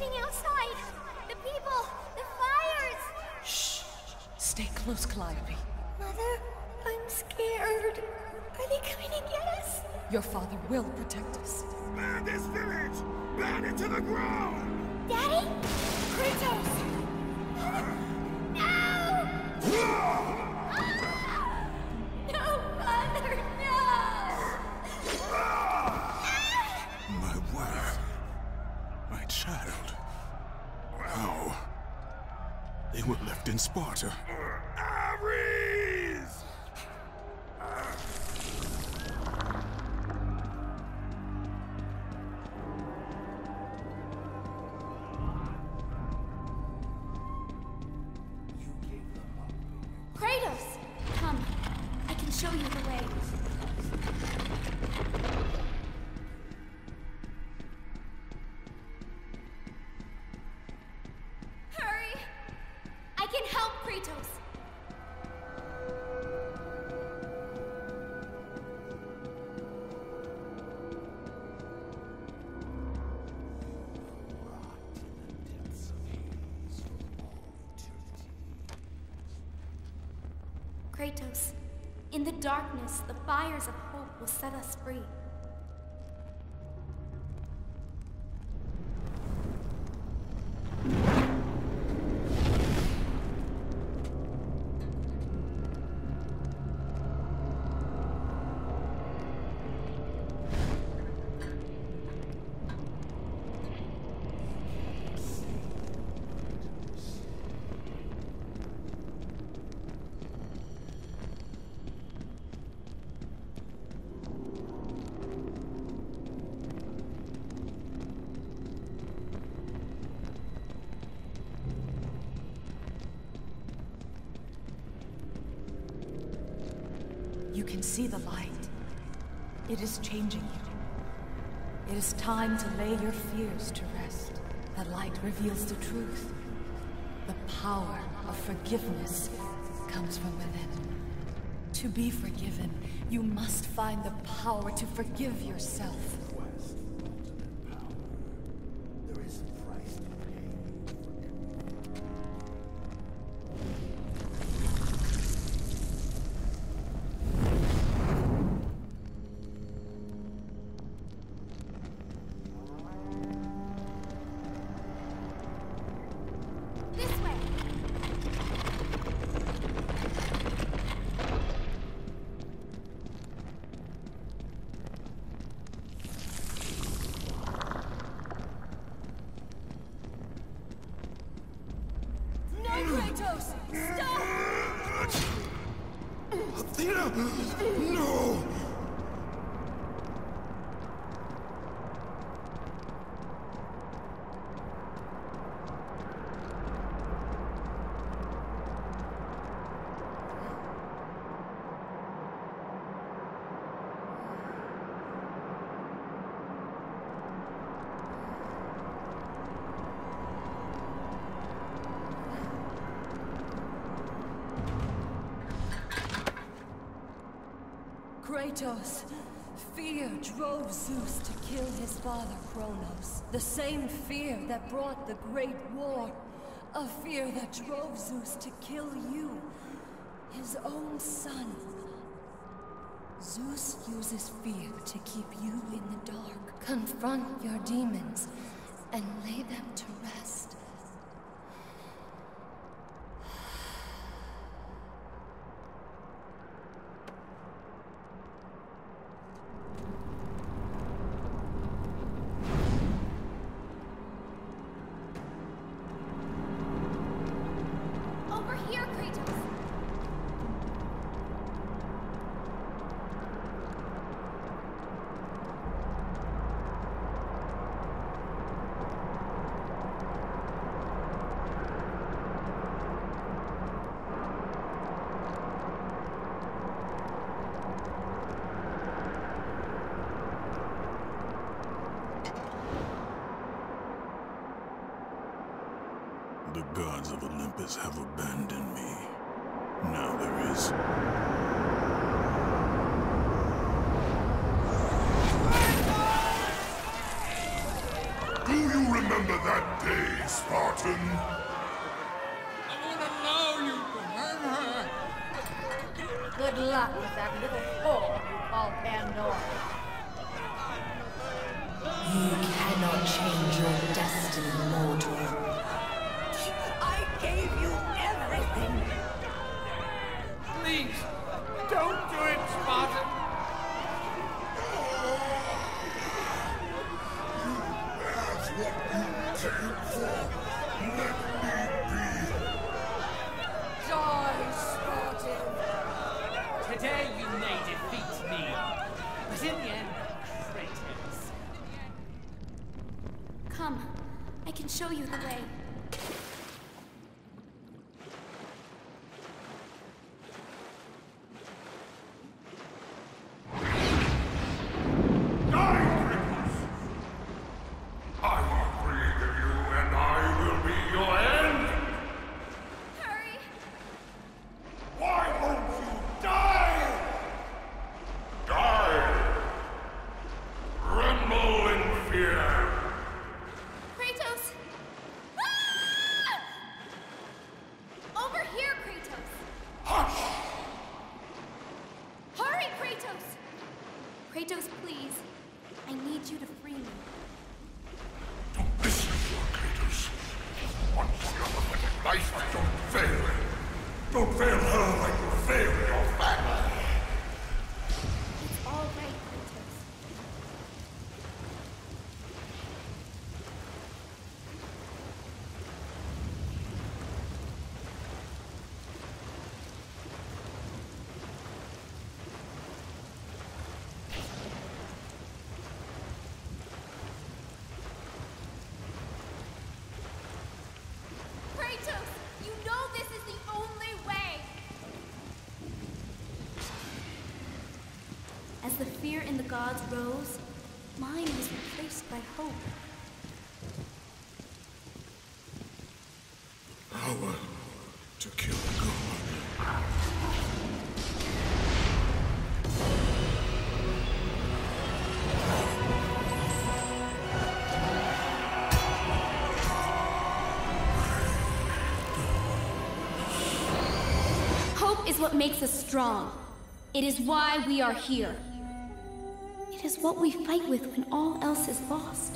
happening outside? The people, the fires! Shh! Stay close, Calliope. Mother, I'm scared. Are they coming to get us? Your father will protect us. Burn this village! Burn it to the ground! Daddy? Kratos! No! No, Father, no! My wife. My child. How? They were left in Sparta. Ares! Kratos! Come. I can show you the way. Hurry! I can help, Kratos! Kratos, in the darkness, the fires of hope will set us free. You can see the light. It is changing you. It is time to lay your fears to rest. The light reveals the truth. The power of forgiveness comes from within. To be forgiven, you must find the power to forgive yourself. Kratos! Stop! Athena! No! Kratos, fear drove Zeus to kill his father Kronos. The same fear that brought the Great War. A fear that drove Zeus to kill you, his own son. Zeus uses fear to keep you in the dark. Confront your demons and lay them to rest. Over here, Kratos! The gods of Olympus have abandoned me. Now there is... Do you remember remember that day, Spartan? I won't allow you to hurt her! Good luck with that little whore you call Pandora. You cannot change your destiny, mortal. I gave you everything. Please, don't do it, Spartan! That's what you take for. Let me be. Die, Spartan. Today you may defeat me, but in the end, Kratos. Come, I can show you the way. Kratos! Ah! Over here, Kratos! Hush! Hurry, Kratos! Kratos, please. I need you to free me. Don't listen to her, Kratos. One for your pathetic life, don't fail her. Don't fail her like you failed your family. It's all right, Kratos. Kratos, you know this is the only way! As the fear in the gods rose, mine was replaced by hope. Power to kill God. Hope is what makes us strong. It is why we are here. It is what we fight with when all else is lost.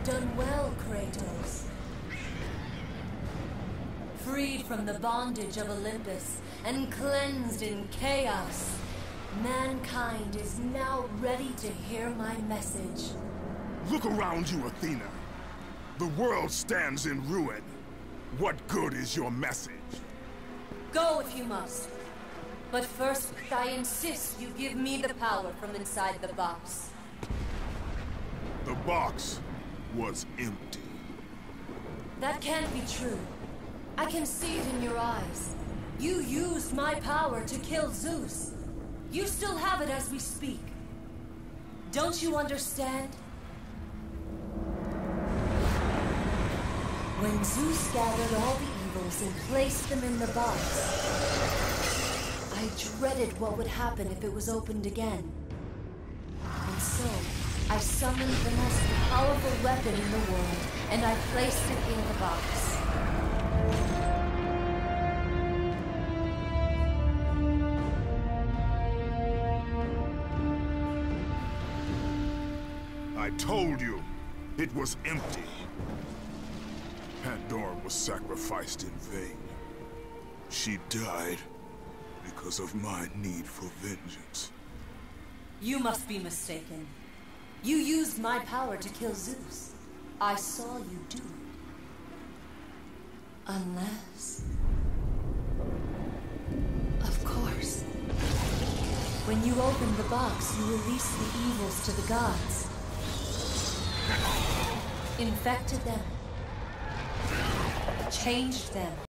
done well, Kratos. Freed from the bondage of Olympus and cleansed in chaos, mankind is now ready to hear my message. Look around you, Athena. The world stands in ruin. What good is your message? Go if you must. But first, I insist you give me the power from inside the box. The box was empty. That can't be true. I can see it in your eyes. You used my power to kill Zeus. You still have it as we speak. Don't you understand? When Zeus gathered all the evils and placed them in the box, I dreaded what would happen if it was opened again. And so, I summoned the most powerful weapon in the world, and I placed it in the box. I told you, it was empty. Pandora was sacrificed in vain. She died because of my need for vengeance. You must be mistaken. You used my power to kill Zeus. I saw you do it. Unless... Of course. When you opened the box, you released the evils to the gods. Infected them. Changed them.